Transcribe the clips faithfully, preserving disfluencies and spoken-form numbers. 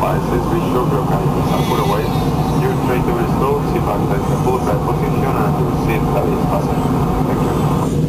devices, be sure your guidance are put away. Your tray to restore, sit back in the full bed position and your seat belly is fastened. Thank you.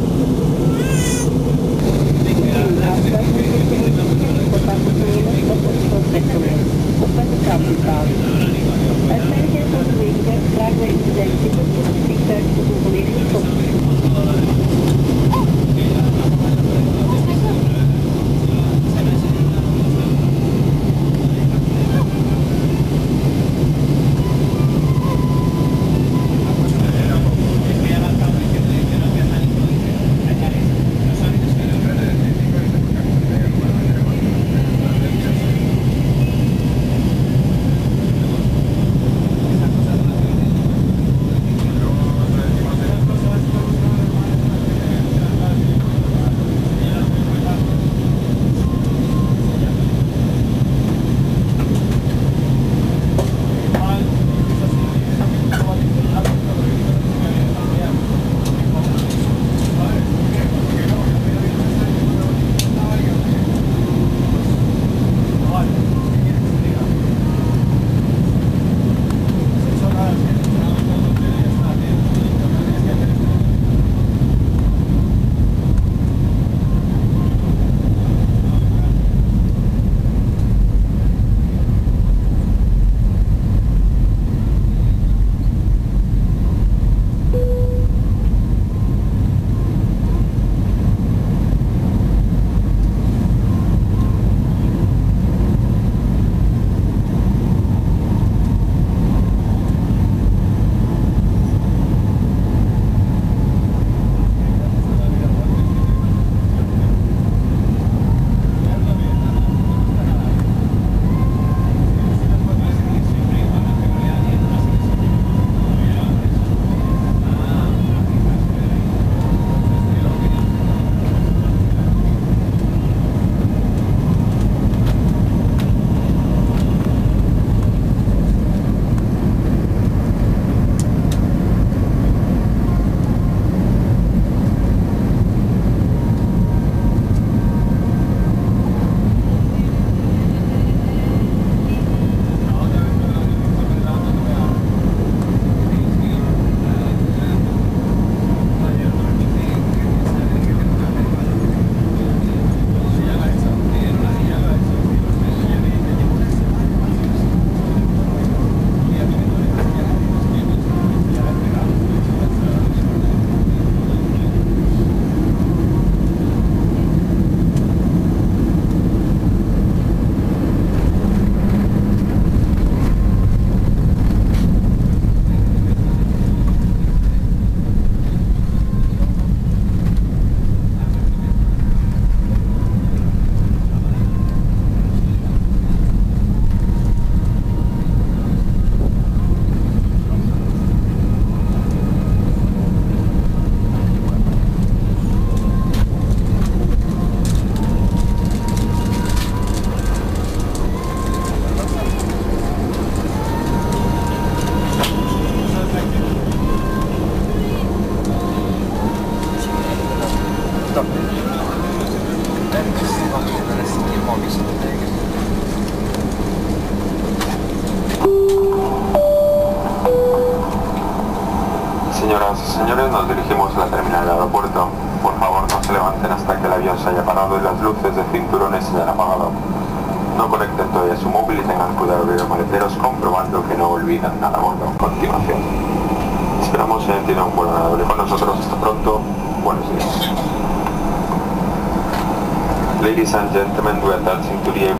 Señoras y señores, nos dirigimos a la terminal del aeropuerto. Por favor, no se levanten hasta que el avión se haya parado y las luces de cinturones se hayan apagado. No conecten todavía su móvil y tengan cuidado de abrir los maleteros, comprobando que no olvidan nada a bordo. A continuación, esperamos que tienen un vuelo agradable con nosotros. Hasta pronto. Buenos días. Ladies and gentlemen, we are attaching to the